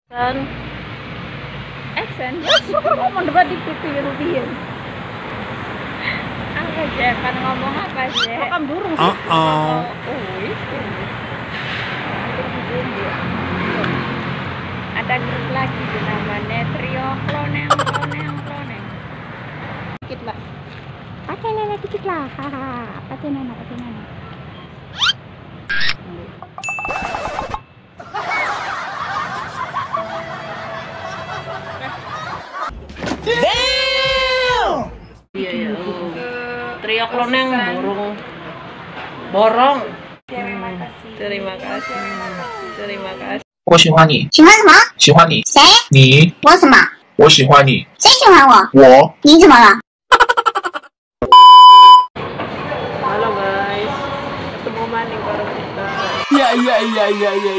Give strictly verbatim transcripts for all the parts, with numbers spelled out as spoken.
Action. Action. Syukur ngomong debat di P P Rubian. Apa sih? Kan ngomong apa sih? Makan burung sih. Uh oh. Ada grup lagi tuh namanya Trio Kloneng Kloneng Kloneng. Dikit lah. Pakai lele dikit lah. Haha. Pakai nana, pakai nana. Damn! Iya ya. Trio Kloneng burung borong. Terima kasih. Terima kasih. Terima kasih. 我喜欢你， 喜欢什么？ 喜欢你， 谁？ 你， 我什么？ 我喜欢你， 谁喜欢我？ 我。 你怎么了？ Halo guys, ketemu maning bareng kita. Ya ya ya ya ya.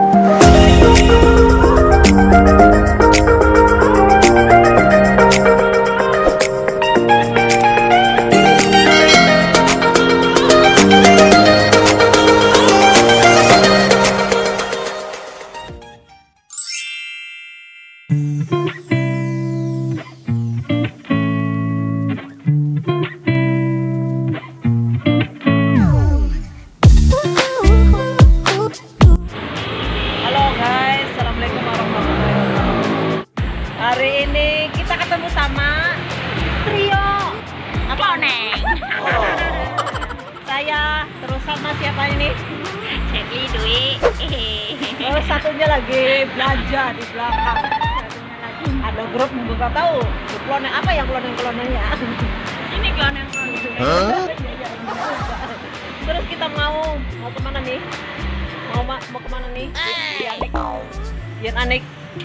Hari ini kita ketemu sama Trio Kloneng. Saya terus sama siapa ini? Jadi Dwi. Oh, satunya lagi belanja di belakang. Satunya lagi ada grup nggak tahu. Kloneng apa yang kloneng klonengnya? Ini kloneng kloneng. Huh? Terus kita mau mau kemana nih? Mau ma mau kemana nih? Yanik. Yan Anik.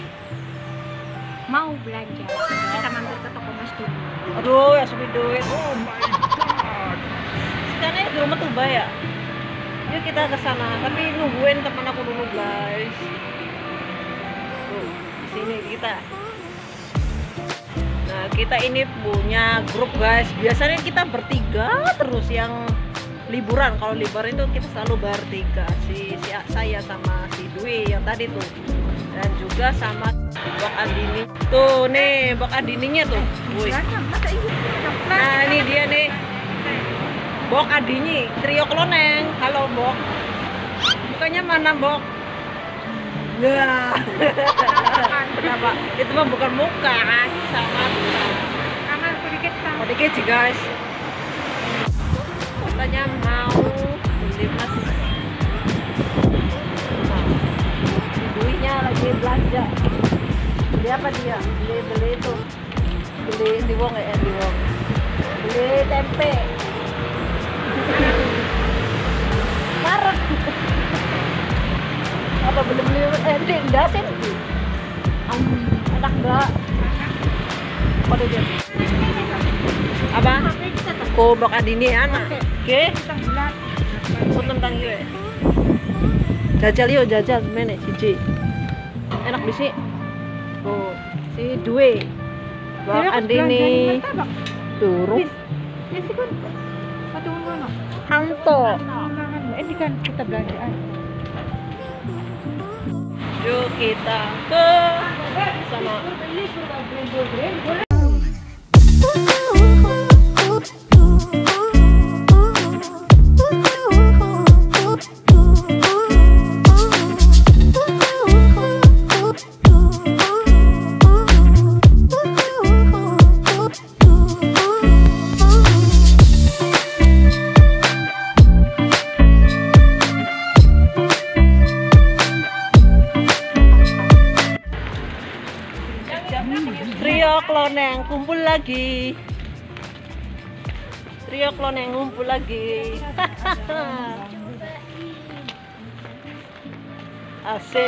Mau belanja. Kita mampir ke toko mas dulu. Aduh, ya sepi duit. Oh my god. Sekarang di rumah tuh ya. Yuk kita ke sana. Tapi nungguin teman aku dulu, guys. Tuh, di sini kita. Nah, kita ini punya grup, guys. Biasanya kita bertiga terus yang liburan. Kalau liburan itu kita selalu bertiga. Si, si saya sama si Dwi yang tadi tuh. Dan juga sama Bok Andini. Tuh nih, Bok Andininya tuh. Wih. Nah, ini dia nih. Bok Andini, Trio Kloneng. Halo, Bok. Mukanya mana, Bok? Nah. Kenapa? Itu mah bukan muka, sama sama sedikit sama. Sedikit sih, guys. Katanya mau beli mas. Lagi belanja. Beli apa dia? Beli beli itu. Beli di Wong ya, di Wong. Beli tempe. Marah. Apa beli beli eh di dasin? Enak enggak? Pada dia. Apa? Kobok adini anak. Oke. Punten tang gue. Jajal yuk, jajal mana cici. Enak bisi. Oh, si Dwi. Bok Andini. Turun. Ya sih kan. Satu mana? Hanto. Ini kan kita belanjaan. Yuk kita ke sama. Trio Kloneng kumpul lagi. Trio Kloneng kumpul lagi. Asik.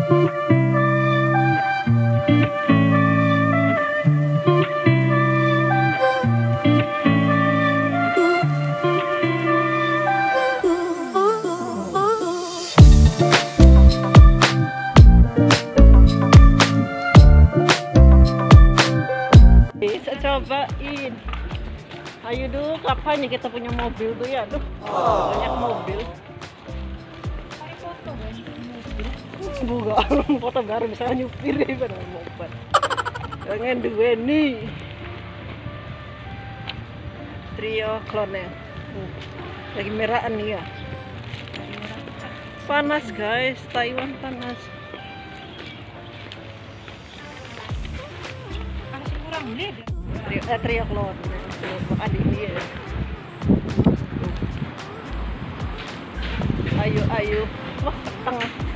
Cobain. Ayo dulu, kapan ya kita punya mobil tuh ya? Aduh, banyak mobil. buka foto baru misalnya nyupir ya pada mobil pengen duweni trio klonnya lagi merahan nih ya. Panas guys, Taiwan panas. Masih kurang deh. Trio, eh, trio klon makan ini ya. Ayo ayo wah keteng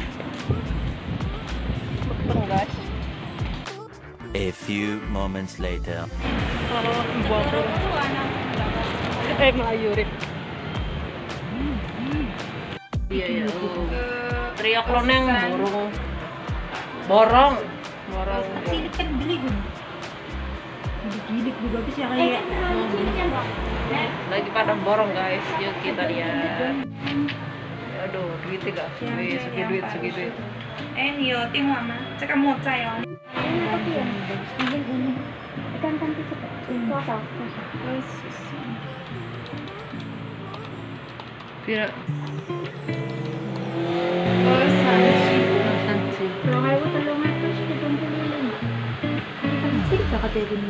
keteng guys. A few moments later. Oh, botol. Eh, Melayu, Rip. Iya, iya. Trio klon yang borong. Borong. Borong. Cilik kan beli gue. Gilik juga bisa kayak. Lagi pada borong, guys. Yuk kita lihat. Aduh, duitnya gak? Wih, segi duit, segi duit. Eh, yo, tengok mah. Cakap mau saya. Tapi yang bagus ini. Ikan kanti cepat. Kosong. Pira. Oh, Sanksi. kalau kayak gue tolong terus kumpul-kumpulin. Kan cilik kakak ini.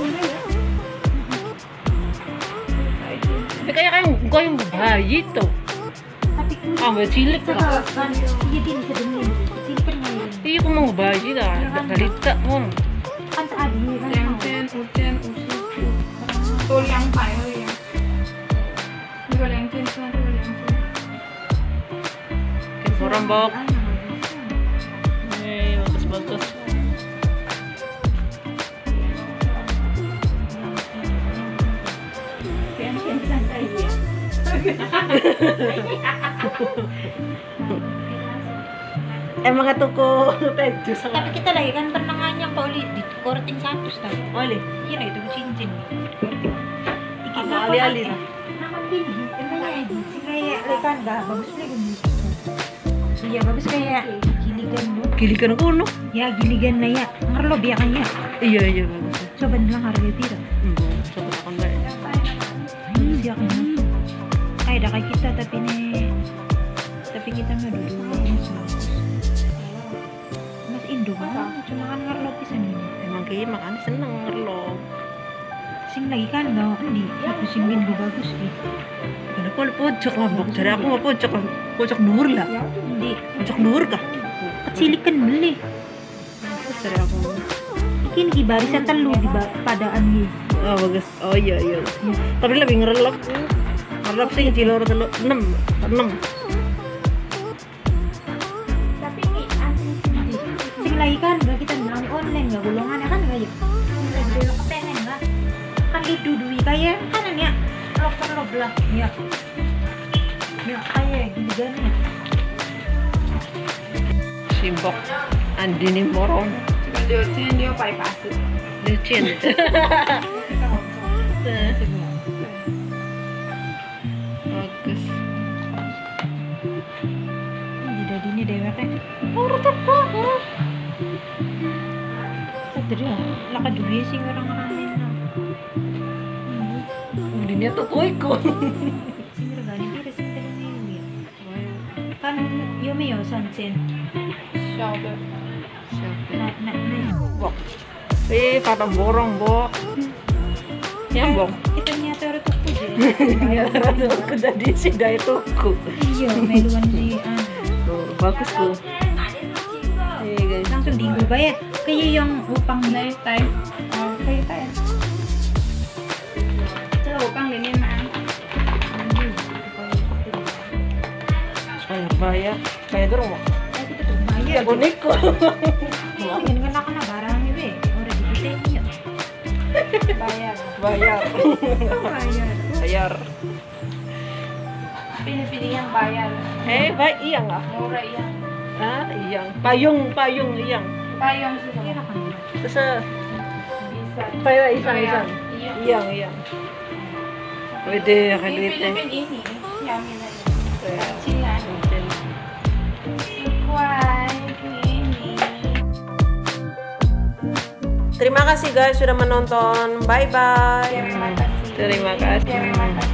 Tapi kayak kan gue yang bayi tuh. Tapi Ah, mbak cilik kan lah. iya dia bisa dengerin. Cilik kan main. Iya, aku mau bayi lah. Balita mon. Kan saat ini kan. Yang ten, uten, usuku. Tôi yang phải ơi à. Vừa yang ten, tôi vừa yang ten. Orang bok. Eh, bagus bagus. Emang tuku teh jus sama. Tapi kita lagi kan pernah nganyang Pak Oli di korting satu tahu. Oli. Iya itu cincin. Apa ali-ali? Nama gini, emangnya ini sih kayak lekan enggak bagus nih gini. Iya bagus kayak giligan lu. Gilikan kuno. Ya giligan na ya. Ngerlo biakanya. Iya iya bagus. Coba nilang harga tira. Enggak, coba takon bae. Biakanya. Kayak dah kayak kita tapi nih tapi kita nggak dulu mas bagus. Mas Indo kan cuma kan ngerlo pisan ini. Emang kayak makan seneng ngerlo. Sing lagi kan enggak di aku singin gue bagus gitu. Karena aku ada pojok lambok. Jadi aku mau pojok pojok dhuwur lah. Di Pojok dhuwur kah? kecil kan beli. Dari aku. Mungkin di barisan telu di ba- padaan nih. Oh bagus. Oh iya iya. Tapi lebih ngerelok. Ngerelok sih cilor telu enam enam. Tapi ini asli sih. Sing lagi kan enggak kita bilang online enggak golongannya kan enggak ya. Udah belok kepengen enggak. Kan didudui kayak kanan ya. Loper lah ya. Ya kayak gini gini. Simbok. Andini morong. Jika dia ten, dia pakai pasir. Licin. Bagus. Tidak dini dewek. Oh, retak banget. Tadi lah, laka duit sih orang-orang ini. Dunia tuh koiko. Sing regane piro sing ini. Kan yo me yo sansen. Siapa? Na na na. Bok. Eh, pada borong, Bok. Ya, Bok. Itu nyata ora tuku je. Ya, aku jadi si dai tuku. Iya, meluan di ah. Tuh, bagus tuh. Eh, guys. Langsung diinggo bayar. Kayak yang upang Đây, tay. Ờ, tay tay. Chắc là bố căng đến em mà. Bayar, bayar. Bayar dulu, Bok. Tapi tetep bayar. Ya, boneko. Iya, dengan kena barangnya be. Ora dibiteni ya. Bayar. Bayar. Bayar. Bayar. Pilih-pilih yang bayar. Eh, baik iya nggak? Murah yang. Ah, iya. Payung, payung iya. Payung sih. Iya kan. Terus eh, Bisa. payung isang isang. Iya. Iya, iya. Wede, Ini kayak duitnya. Pilipin ini. Yang ini. Ya. Kecilan. Kuai ini. Terima kasih guys sudah menonton. Bye bye. Terima kasih. Terima kasih. Terima kasih.